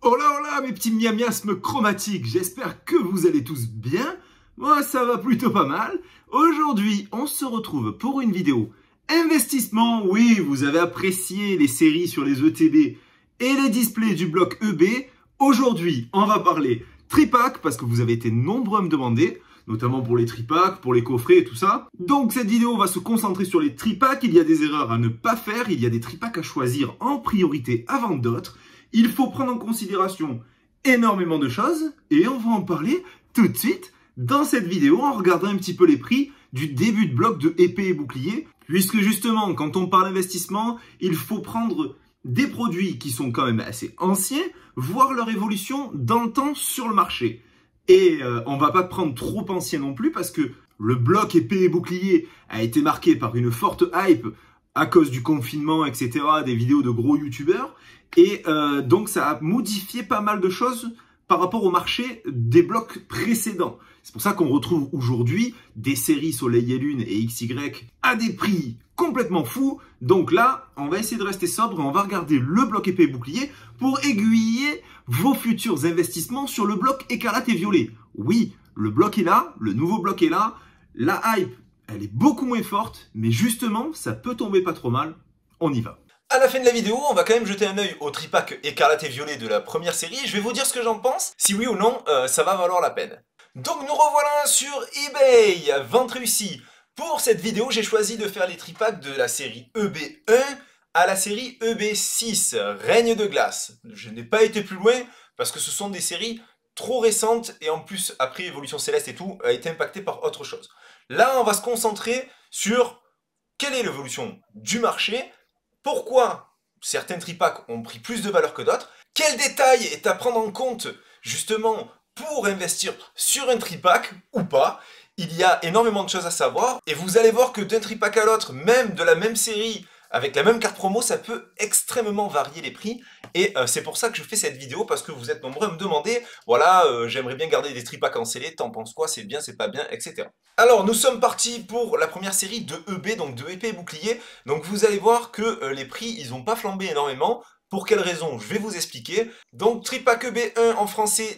Hola mes petits miasmes chromatiques, j'espère que vous allez tous bien. Moi ça va plutôt pas mal. Aujourd'hui on se retrouve pour une vidéo investissement. Oui, vous avez apprécié les séries sur les ETB et les displays du bloc EB. Aujourd'hui on va parler tripack parce que vous avez été nombreux à me demander, notamment pour les tripacks, pour les coffrets et tout ça. Donc cette vidéo va se concentrer sur les tripacks. Il y a des erreurs à ne pas faire, il y a des tripacks à choisir en priorité avant d'autres. Il faut prendre en considération énormément de choses et on va en parler tout de suite dans cette vidéo en regardant un petit peu les prix du début de bloc de épée et bouclier. Puisque justement, quand on parle investissement, il faut prendre des produits qui sont quand même assez anciens, voir leur évolution dans le temps sur le marché. Et on va pas prendre trop ancien non plus parce que le bloc épée et bouclier a été marqué par une forte hype à cause du confinement, etc., des vidéos de gros youtubeurs. Et donc, ça a modifié pas mal de choses par rapport au marché des blocs précédents. C'est pour ça qu'on retrouve aujourd'hui des séries Soleil et Lune et XY à des prix complètement fous. Donc là, on va essayer de rester sobre et on va regarder le bloc épée et bouclier pour aiguiller vos futurs investissements sur le bloc écarlate et violet. Oui, le bloc est là, le nouveau bloc est là. La hype, elle est beaucoup moins forte, mais justement, ça peut tomber pas trop mal. On y va. À la fin de la vidéo, on va quand même jeter un œil au tripack écarlate et violet de la première série. Je vais vous dire ce que j'en pense, si oui ou non, ça va valoir la peine. Donc nous revoilà sur eBay, vente réussie. Pour cette vidéo, j'ai choisi de faire les tripacks de la série EB1 à la série EB6, Règne de glace. Je n'ai pas été plus loin parce que ce sont des séries trop récentes et en plus, après Évolution Céleste et tout, a été impactées par autre chose. Là, on va se concentrer sur quelle est l'évolution du marché. Pourquoi certains tripacks ont pris plus de valeur que d'autres? Quel détail est à prendre en compte justement pour investir sur un tripack ou pas? Il y a énormément de choses à savoir et vous allez voir que d'un tripack à l'autre, même de la même série, avec la même carte promo, ça peut extrêmement varier les prix. Et c'est pour ça que je fais cette vidéo, parce que vous êtes nombreux à me demander, voilà, j'aimerais bien garder des tripacks en scellé, t'en penses quoi, c'est bien, c'est pas bien, etc. Alors, nous sommes partis pour la première série de EB, donc de épée et bouclier. Donc vous allez voir que les prix, ils n'ont pas flambé énormément. Pour quelles raisons? Je vais vous expliquer. Donc tripack EB1 en français,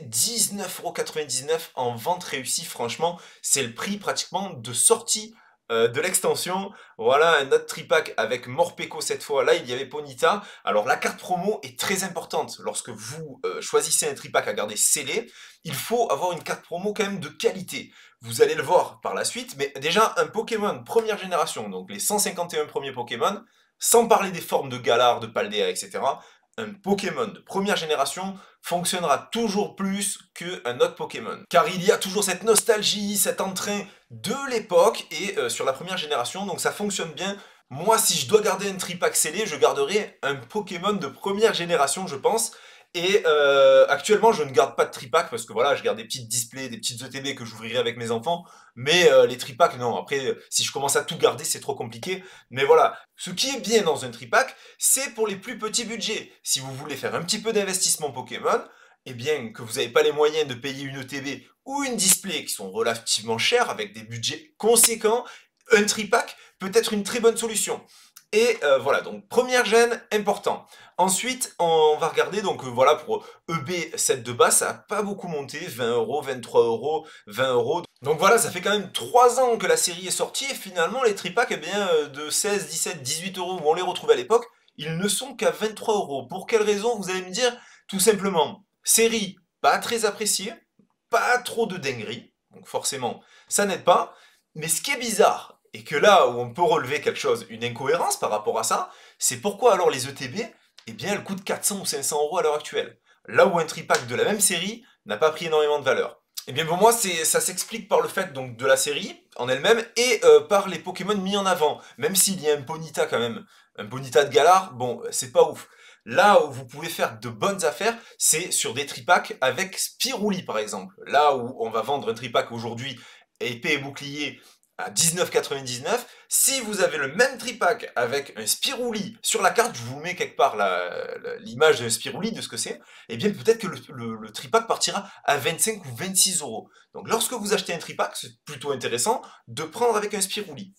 19,99 € en vente réussie. Franchement, c'est le prix pratiquement de sortie de l'extension. Voilà un autre tripack avec Morpeko cette fois. Là, il y avait Ponyta. Alors la carte promo est très importante. Lorsque vous choisissez un tripack à garder scellé, il faut avoir une carte promo quand même de qualité. Vous allez le voir par la suite, mais déjà un Pokémon première génération, donc les 151 premiers Pokémon, sans parler des formes de Galar, de Paldea, etc., un Pokémon de première génération fonctionnera toujours plus qu'un autre Pokémon. Car il y a toujours cette nostalgie, cet entrain de l'époque et sur la première génération, donc ça fonctionne bien. Moi, si je dois garder un tripack scellé, je garderai un Pokémon de première génération, je pense. Et actuellement, je ne garde pas de tripack parce que voilà, je garde des petites displays, des petites ETB que j'ouvrirai avec mes enfants. Mais les tripacks, non. Après, si je commence à tout garder, c'est trop compliqué. Mais voilà, ce qui est bien dans un tripack, c'est pour les plus petits budgets. Si vous voulez faire un petit peu d'investissement Pokémon, et bien que vous n'avez pas les moyens de payer une ETB ou une display qui sont relativement chères avec des budgets conséquents, un tripack peut être une très bonne solution. Et voilà, donc première gêne, important. Ensuite, on va regarder, donc voilà, pour EB7 de base, ça n'a pas beaucoup monté, 20 €, 23 €, 20 €. Donc voilà, ça fait quand même 3 ans que la série est sortie, et finalement, les tripacks, eh bien, de 16, 17, 18 € où on les retrouvait à l'époque, ils ne sont qu'à 23 €. Pour quelle raison, vous allez me dire? Tout simplement, série pas très appréciée, pas trop de dingueries, donc forcément, ça n'aide pas. Mais ce qui est bizarre, et que là où on peut relever quelque chose, une incohérence par rapport à ça, c'est pourquoi alors les ETB, eh bien elles coûtent 400 ou 500 € à l'heure actuelle. Là où un tripack de la même série n'a pas pris énormément de valeur. Eh bien pour moi, ça s'explique par le fait donc de la série en elle-même et par les Pokémon mis en avant. Même s'il y a un Ponyta quand même, un Ponyta de Galar, bon, c'est pas ouf. Là où vous pouvez faire de bonnes affaires, c'est sur des tripacks avec Spirouli par exemple. Là où on va vendre un tripack aujourd'hui épée et bouclier à 19,99 €. Si vous avez le même tripack avec un Spirouli sur la carte, je vous mets quelque part l'image d'un Spirouli de ce que c'est, et bien peut-être que le tripack partira à 25 ou 26 €. Donc lorsque vous achetez un tripack, c'est plutôt intéressant de prendre avec un Spirouli.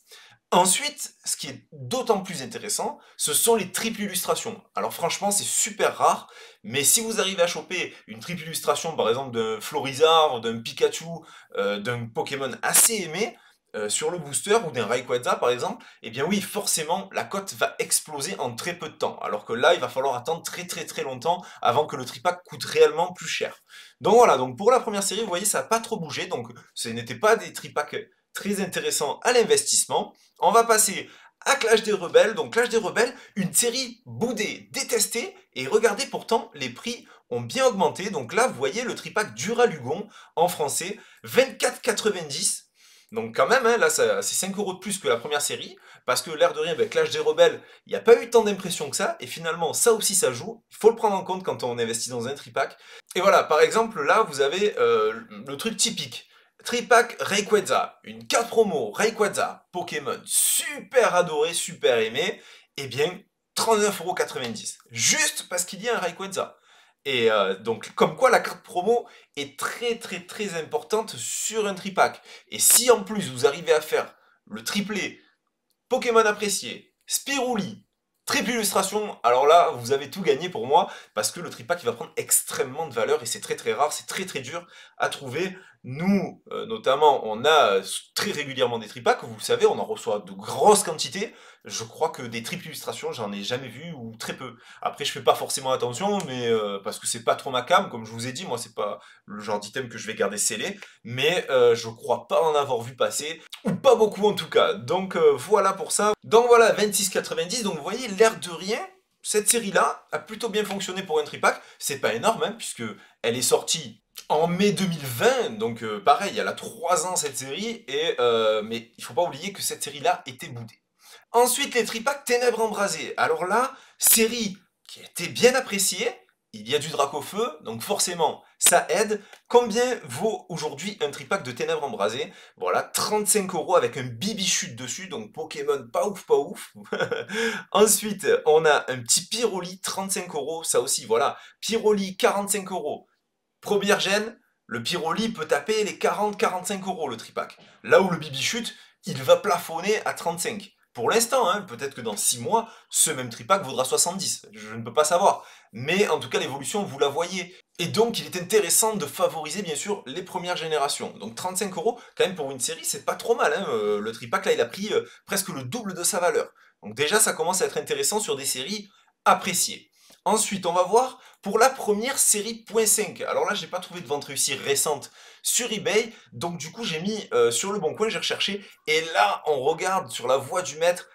Ensuite, ce qui est d'autant plus intéressant, ce sont les triples illustrations. Alors franchement, c'est super rare, mais si vous arrivez à choper une triple illustration, par exemple d'un Florizard, d'un Pikachu, d'un Pokémon assez aimé, sur le booster, ou d'un Rayquaza par exemple, eh bien oui, forcément, la cote va exploser en très peu de temps. Alors que là, il va falloir attendre très très très longtemps avant que le tripack coûte réellement plus cher. Donc voilà, donc pour la première série, vous voyez, ça n'a pas trop bougé, donc ce n'était pas des tripacks très intéressants à l'investissement. On va passer à Clash des Rebelles. Donc Clash des Rebelles, une série boudée, détestée, et regardez pourtant, les prix ont bien augmenté. Donc là, vous voyez le tripack Duralugon en français, 24,90. Donc quand même, hein, là, c'est 5 € de plus que la première série, parce que l'air de rien, ben, Clash des Rebelles, il n'y a pas eu tant d'impression que ça, et finalement, ça aussi, ça joue. Il faut le prendre en compte quand on investit dans un tripack. Et voilà, par exemple, là, vous avez le truc typique. Tripack Rayquaza, une carte promo Rayquaza, Pokémon super adoré, super aimé, eh bien 39,90 €. Juste parce qu'il y a un Rayquaza. Et donc, comme quoi la carte promo est très très très importante sur un tripack. Et si en plus vous arrivez à faire le triplé Pokémon apprécié, Spirouli, triple illustration, alors là, vous avez tout gagné pour moi, parce que le tripack il va prendre extrêmement de valeur, et c'est très très rare, c'est très très dur à trouver. Nous, notamment, on a très régulièrement des tripacks, vous le savez, on en reçoit de grosses quantités. Je crois que des triples illustrations, j'en ai jamais vu, ou très peu. Après, je fais pas forcément attention, mais parce que c'est pas trop ma cam, comme je vous ai dit, moi c'est pas le genre d'item que je vais garder scellé, mais je crois pas en avoir vu passer, ou pas beaucoup en tout cas. Donc voilà pour ça. Donc voilà, 26,90, donc vous voyez, l'air de rien, cette série-là a plutôt bien fonctionné pour un tripack. C'est pas énorme, hein, puisque elle est sortie en mai 2020, donc pareil, elle a 3 ans cette série, mais il faut pas oublier que cette série-là était boudée. Ensuite, les tripacks Ténèbres Embrasées. Alors là, série qui a été bien appréciée, il y a du Dracofeu, donc forcément, ça aide. Combien vaut aujourd'hui un tripack de Ténèbres Embrasées? Voilà, 35 € avec un Bibichute dessus, donc Pokémon pas ouf, pas ouf. Ensuite, on a un petit Pyroli, 35 €, ça aussi, voilà. Pyroli, 45 €. Première gêne, le Pyroli peut taper les 40-45 € le tripack. Là où le Bibichute, il va plafonner à 35. Pour l'instant, hein, peut-être que dans 6 mois, ce même tripack vaudra 70. Je ne peux pas savoir. Mais en tout cas, l'évolution, vous la voyez. Et donc, il est intéressant de favoriser, bien sûr, les premières générations. Donc 35 €, quand même, pour une série, c'est pas trop mal. Hein. Le tripack, là, il a pris presque le double de sa valeur. Donc déjà, ça commence à être intéressant sur des séries appréciées. Ensuite, on va voir pour la première série .5. Alors là, j'ai pas trouvé de vente réussie récente sur eBay, donc du coup, j'ai mis sur le bon coin, j'ai recherché, et là, on regarde sur la voie du maître,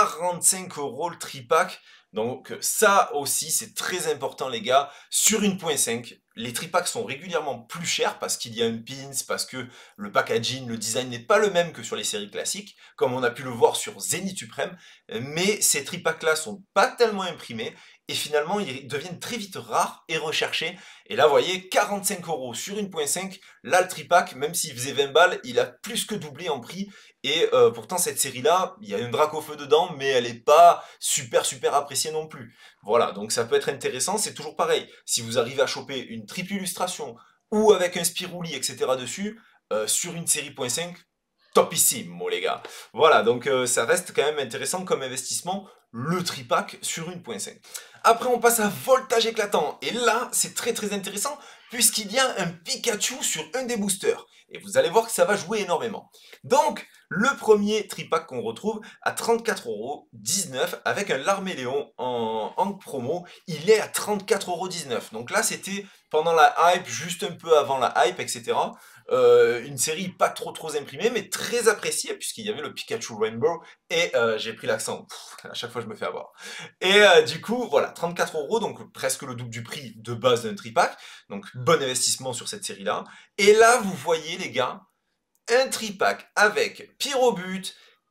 45 € le tripack. Donc ça aussi, c'est très important, les gars. Sur une .5, les tripacks sont régulièrement plus chers parce qu'il y a un pins, parce que le packaging, le design n'est pas le même que sur les séries classiques, comme on a pu le voir sur Zenith Supreme, mais ces tripacks-là sont pas tellement imprimés, et finalement ils deviennent très vite rares et recherchés. Et là vous voyez, 45 € sur une .5, là le tripack, même s'il faisait 20 balles, il a plus que doublé en prix. Et pourtant cette série là, il y a une Dracofeu dedans, mais elle est pas super super appréciée non plus. Voilà, donc ça peut être intéressant, c'est toujours pareil. Si vous arrivez à choper une triple illustration, ou avec un Spirouli, etc. dessus, sur une série .5, topissime, les gars. Voilà, donc ça reste quand même intéressant comme investissement, le tripack sur une .5. Après, on passe à voltage éclatant. Et là, c'est très très intéressant, puisqu'il y a un Pikachu sur un des boosters. Et vous allez voir que ça va jouer énormément. Donc, le premier tripack qu'on retrouve à 34,19 € avec un Larméléon en promo, il est à 34,19 €. Donc là, c'était pendant la hype, juste un peu avant la hype, etc. Une série pas trop imprimée, mais très appréciée, puisqu'il y avait le Pikachu Rainbow, et j'ai pris l'accent, à chaque fois je me fais avoir. Et du coup, voilà, 34 €, donc presque le double du prix de base d'un tripack, donc bon investissement sur cette série-là. Et là, vous voyez les gars, un tripack avec Pyrobut,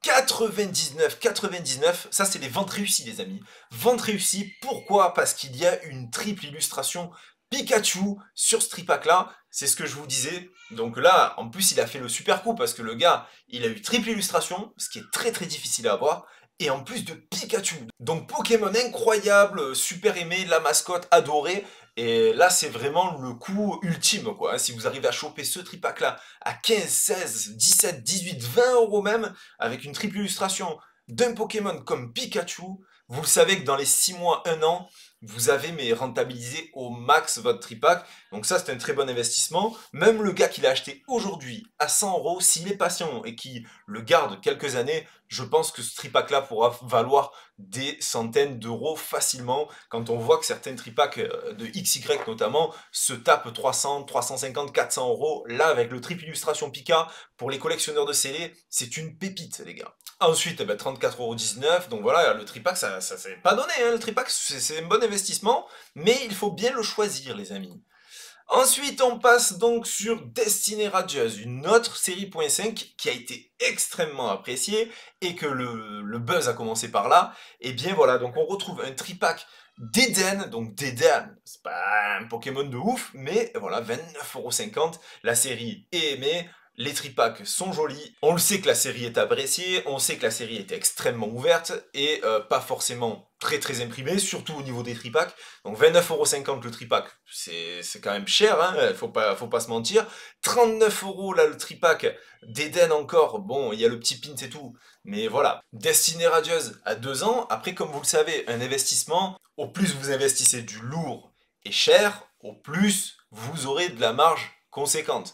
99,99, ça c'est les ventes réussies les amis. Ventes réussies, pourquoi? Parce qu'il y a une triple illustration Pikachu sur ce tripack là, c'est ce que je vous disais. Donc là, en plus il a fait le super coup parce que le gars, il a eu triple illustration, ce qui est très très difficile à avoir, et en plus de Pikachu. Donc Pokémon incroyable, super aimé, la mascotte adorée. Et là, c'est vraiment le coup ultime, quoi, hein. Si vous arrivez à choper ce tripack-là à 15, 16, 17, 18, 20 euros même, avec une triple illustration d'un Pokémon comme Pikachu, vous le savez que dans les 6 mois, 1 an, vous avez mais rentabilisé au max votre tripack. Donc ça, c'est un très bon investissement. Même le gars qui l'a acheté aujourd'hui à 100 euros, s'il est patient et qui le garde quelques années, je pense que ce tripack-là pourra valoir des centaines d'euros facilement. Quand on voit que certains tripacks de XY notamment se tapent 300, 350, 400 euros. Là, avec le triple illustration Pika, pour les collectionneurs de scellés, c'est une pépite, les gars. Ensuite, 34,19 €. Donc voilà, le tripack, ça c'est pas donné, hein. Le tripack, c'est un bon investissement, mais il faut bien le choisir, les amis. Ensuite, on passe donc sur Destiny Radius, une autre série .5 qui a été extrêmement appréciée et que le buzz a commencé par là. Et bien voilà, donc on retrouve un tripack d'Eden, donc d'Eden, c'est pas un Pokémon de ouf, mais voilà, 29,50 €. La série est aimée. Les tripacks sont jolis, on le sait que la série est appréciée, on sait que la série est extrêmement ouverte et pas forcément très imprimée, surtout au niveau des tripacks. Donc 29,50 € le tripack, c'est quand même cher, hein, faut pas se mentir. 39 € là le tripack d'Eden encore, bon il y a le petit pin c'est tout, mais voilà. Destiny Radius à 2 ans, après comme vous le savez, un investissement, au plus vous investissez du lourd et cher, au plus vous aurez de la marge conséquente.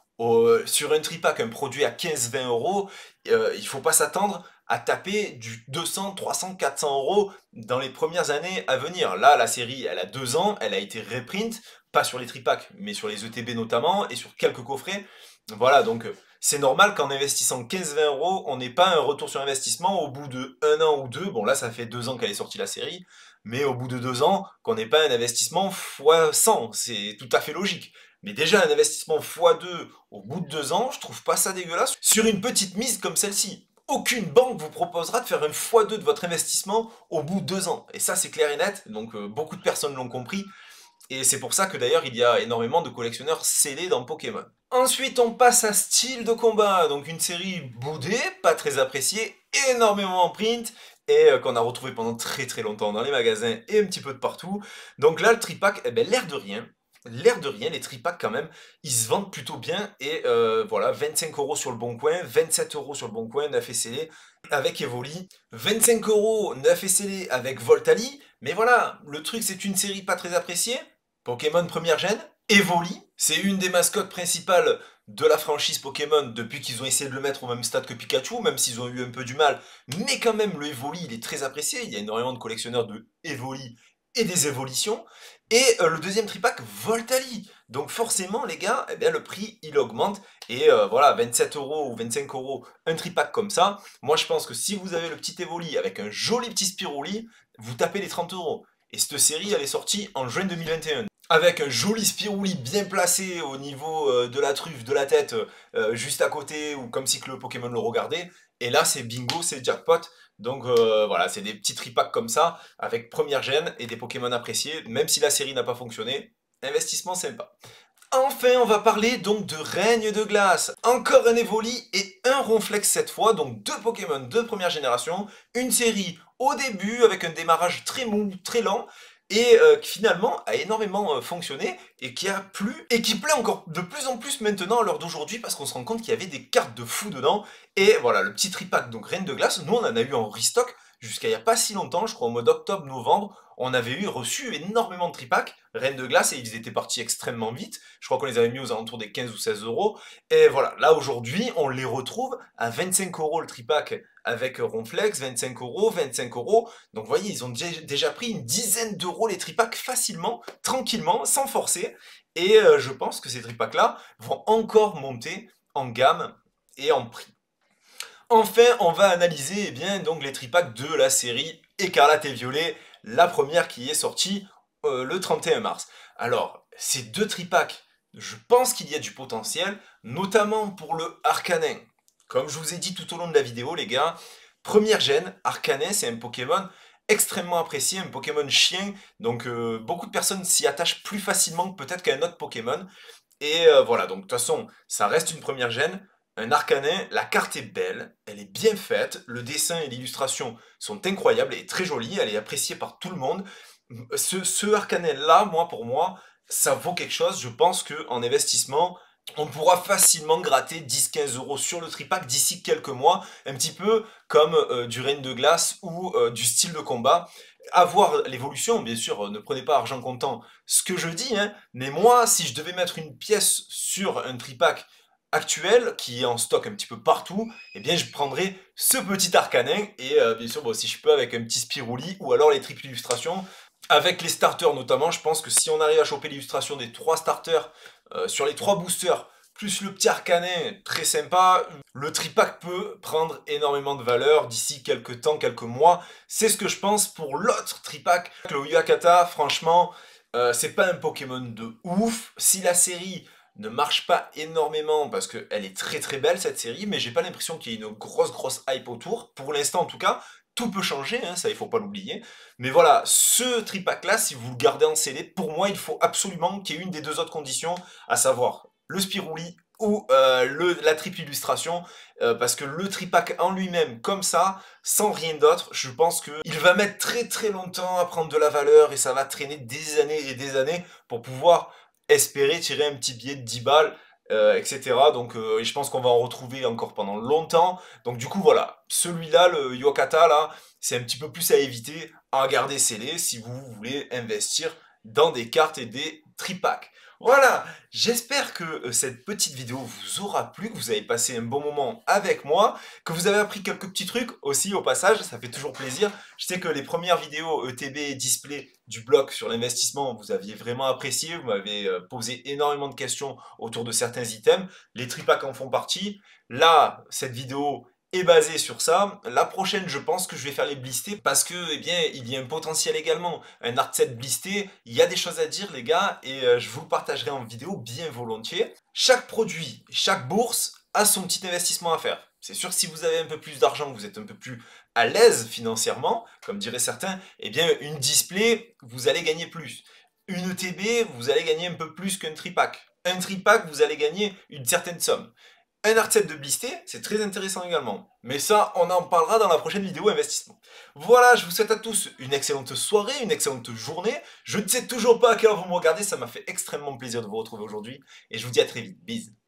Sur un tripack, un produit à 15-20 €, il faut pas s'attendre à taper du 200, 300, 400 € dans les premières années à venir. Là, la série, elle a 2 ans, elle a été reprint, pas sur les tripacks, mais sur les ETB notamment, et sur quelques coffrets. Voilà, donc c'est normal qu'en investissant 15-20 €, on n'ait pas un retour sur investissement au bout de 1 an ou 2. Bon, là, ça fait 2 ans qu'elle est sortie la série, mais au bout de 2 ans, qu'on n'ait pas un investissement fois 100, c'est tout à fait logique. Mais déjà, un investissement x2 au bout de 2 ans, je trouve pas ça dégueulasse sur une petite mise comme celle-ci. Aucune banque vous proposera de faire un x2 de votre investissement au bout de 2 ans. Et ça, c'est clair et net, donc beaucoup de personnes l'ont compris. Et c'est pour ça que d'ailleurs, il y a énormément de collectionneurs scellés dans Pokémon. Ensuite, on passe à Style de combat, donc une série boudée, pas très appréciée, énormément en print, et qu'on a retrouvé pendant très longtemps dans les magasins et un petit peu de partout. Donc là, le tripack, eh ben, l'air de rien, les tripacks quand même, ils se vendent plutôt bien et voilà, 25 € sur le bon coin, 27 € sur le bon coin, neuf et scellé avec Evoli, 25 € neuf et scellé avec Voltali, mais voilà, le truc c'est une série pas très appréciée, Pokémon première gène, Evoli, c'est une des mascottes principales de la franchise Pokémon depuis qu'ils ont essayé de le mettre au même stade que Pikachu, même s'ils ont eu un peu du mal, mais quand même le Evoli il est très apprécié, il y a énormément de collectionneurs de Evoli et des évolutions. Et le deuxième tripack, Voltali. Donc forcément, les gars, eh bien, le prix, il augmente. Et voilà, 27 € ou 25 €, un tripack comme ça. Moi, je pense que si vous avez le petit Evoli avec un joli petit Spiruli, vous tapez les 30 €. Et cette série, elle est sortie en juin 2021. Avec un joli Spiruli bien placé au niveau de la truffe, de la tête, juste à côté, ou comme si que le Pokémon le regardait. Et là, c'est bingo, c'est jackpot. Donc voilà, c'est des petits tripacks comme ça, avec première gène et des Pokémon appréciés, même si la série n'a pas fonctionné. Investissement sympa. Enfin, on va parler donc de Règne de Glace. Encore un Evoli et un Ronflex cette fois, donc deux Pokémon de première génération. Une série au début avec un démarrage très mou, très lent, et qui finalement a énormément fonctionné et qui a plu et qui plaît encore de plus en plus maintenant à l'heure d'aujourd'hui parce qu'on se rend compte qu'il y avait des cartes de fou dedans. Et voilà, le petit tripack donc Reine de Glace, nous on en a eu en restock jusqu'à il n'y a pas si longtemps, je crois au mois d'octobre-novembre, on avait reçu énormément de tripacks Reine de Glace et ils étaient partis extrêmement vite. Je crois qu'on les avait mis aux alentours des 15 ou 16 €. Et voilà, là aujourd'hui on les retrouve à 25 € le tripack avec Ronflex, 25 €, 25 €. Donc vous voyez, ils ont déjà pris une dizaine d'euros les tripacks facilement, tranquillement, sans forcer. Et je pense que ces tripacks-là vont encore monter en gamme et en prix. Enfin, on va analyser bien, donc, les tripacks de la série Écarlate et Violet, la première qui est sortie le 31 mars. Alors, ces deux tripacks, je pense qu'il y a du potentiel, notamment pour le Arcanin. Comme je vous ai dit tout au long de la vidéo, les gars, première gène, Arcanin, c'est un Pokémon extrêmement apprécié, un Pokémon chien, donc beaucoup de personnes s'y attachent plus facilement peut-être qu'à un autre Pokémon. Et voilà, donc de toute façon, ça reste une première gène. un Arcanin, la carte est belle, elle est bien faite, le dessin et l'illustration sont incroyables, elle est très jolie, elle est appréciée par tout le monde. Ce Arcanin-là, pour moi, ça vaut quelque chose. Je pense qu'en investissement, on pourra facilement gratter 10-15 euros sur le tripack d'ici quelques mois, un petit peu comme du Reine de Glace ou du style de combat. À voir l'évolution, bien sûr, ne prenez pas argent comptant ce que je dis, hein, mais moi, si je devais mettre une pièce sur un tripack actuel, qui est en stock un petit peu partout, eh bien je prendrais ce petit Arcanin, et bien sûr, bon, si je peux, avec un petit Spirouli, ou alors les triples illustrations, avec les starters notamment. Je pense que si on arrive à choper l'illustration des 3 starters, sur les 3 boosters, plus le petit Arcanin, très sympa, le tripack peut prendre énormément de valeur d'ici quelques temps, quelques mois. C'est ce que je pense pour l'autre tripack. Le Uakata, franchement, c'est pas un Pokémon de ouf. Si la série ne marche pas énormément, parce qu'elle est très très belle cette série, mais j'ai pas l'impression qu'il y ait une grosse hype autour, pour l'instant en tout cas. Tout peut changer, hein, ça il faut pas l'oublier. Mais voilà, ce tripack là, si vous le gardez en CD, pour moi il faut absolument qu'il y ait une des 2 autres conditions, à savoir le Spirouli ou la triple illustration, parce que le tripack en lui-même, comme ça, sans rien d'autre, je pense qu'il va mettre très très longtemps à prendre de la valeur, et ça va traîner des années et des années pour pouvoir espérer tirer un petit billet de 10 balles, etc. Donc et je pense qu'on va en retrouver encore pendant longtemps. Donc du coup voilà, celui-là, le Yokata là, c'est un petit peu plus à éviter, à garder scellé si vous voulez investir dans des cartes et des tripacks. Voilà, j'espère que cette petite vidéo vous aura plu, que vous avez passé un bon moment avec moi, que vous avez appris quelques petits trucs aussi au passage, ça fait toujours plaisir. Je sais que les premières vidéos ETB display du blog sur l'investissement, vous aviez vraiment apprécié, vous m'avez posé énormément de questions autour de certains items, les tripacks en font partie. Là, cette vidéo est basée sur ça. La prochaine, je pense que je vais faire les blistés parce que, eh bien, il y a un potentiel également. Un art set blisté, il y a des choses à dire, les gars, et je vous le partagerai en vidéo bien volontiers. Chaque produit, chaque bourse a son petit investissement à faire. C'est sûr que si vous avez un peu plus d'argent, que vous êtes un peu plus à l'aise financièrement, comme diraient certains, eh bien, une display, vous allez gagner plus. Une ETB, vous allez gagner un peu plus qu'un tripack. Un tripack, vous allez gagner une certaine somme. Un art set de blisté, c'est très intéressant également. Mais ça, on en parlera dans la prochaine vidéo investissement. Voilà, je vous souhaite à tous une excellente soirée, une excellente journée. Je ne sais toujours pas à quelle heure vous me regardez, ça m'a fait extrêmement plaisir de vous retrouver aujourd'hui. Et je vous dis à très vite. Bisous.